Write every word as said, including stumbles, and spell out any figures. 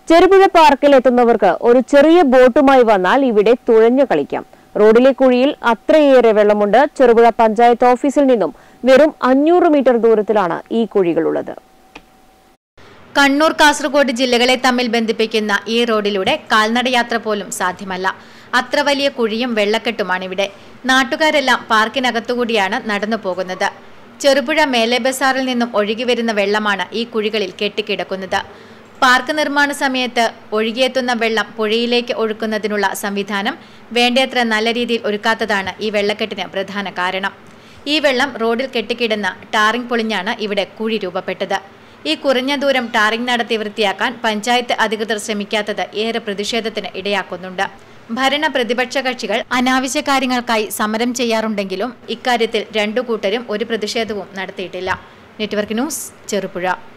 ചെറുപുഴ പാർക്കിൽ എത്തുന്നവർക്ക് ഒരു ചെറിയ ബോട്ടുമായി വന്നാൽ ഇവിടെ തുഴഞ്ഞു കളിക്കാം. റോഡിലെ കുഴിയിൽ അത്രയേറെ വെള്ളമുണ്ട്. ചെറുപുഴ പഞ്ചായത്ത് ഓഫീസിൽ നിന്നും വെറും അഞ്ഞൂറ് മീറ്റർ ദൂരത്തിലാണ് ഈ കുഴികളുള്ളത്. കണ്ണൂർ, കാസർഗോഡ് ജില്ലകളെ തമ്മിൽ ബന്ധിപ്പിക്കുന്ന ഈ റോഡിലൂടെ കാൽനടയാത്ര പോലും സാധ്യമല്ല. അത്ര വലിയ കുഴിയും വെള്ളക്കെട്ടുമാണിവിടെ. നാട്ടുകാരെല്ലാം പാർക്കിനകത്തുകൂടിയാണ് നടന്നു പോകുന്നത്. ചെറുപുഴ മേലെ ബസാറിൽ നിന്നും ഒഴുകിവരുന്ന വെള്ളമാണ് ഈ കുഴികളിൽ കെട്ടിക്കിടക്കുന്നത്. പാർക്ക് നിർമ്മാണ സമയത്ത് ഒഴുകിയെത്തുന്ന വെള്ളം പുഴയിലേക്ക് ഒഴുക്കുന്നതിനുള്ള സംവിധാനം വേണ്ടത്ര നല്ല രീതിയിൽ ഒരുക്കാത്തതാണ് ഈ വെള്ളക്കെട്ടിന് പ്രധാന കാരണം. ഈ വെള്ളം റോഡിൽ കെട്ടിക്കിടന്ന ടാറിംഗ് പൊളിഞ്ഞാണ് ഇവിടെ കുഴി രൂപപ്പെട്ടത്. ഈ കുറഞ്ഞ ദൂരം ടാറിംഗ് നടത്തി വൃത്തിയാക്കാൻ പഞ്ചായത്ത് അധികൃതർ ശ്രമിക്കാത്തത് ഏറെ പ്രതിഷേധത്തിന് ഇടയാക്കുന്നുണ്ട്. ഭരണ പ്രതിപക്ഷ കക്ഷികൾ അനാവശ്യ കാര്യങ്ങൾക്കായി സമരം ചെയ്യാറുണ്ടെങ്കിലും ഇക്കാര്യത്തിൽ രണ്ടു കൂട്ടരും ഒരു പ്രതിഷേധവും നടത്തിയിട്ടില്ല. Network news, Cherupuzha.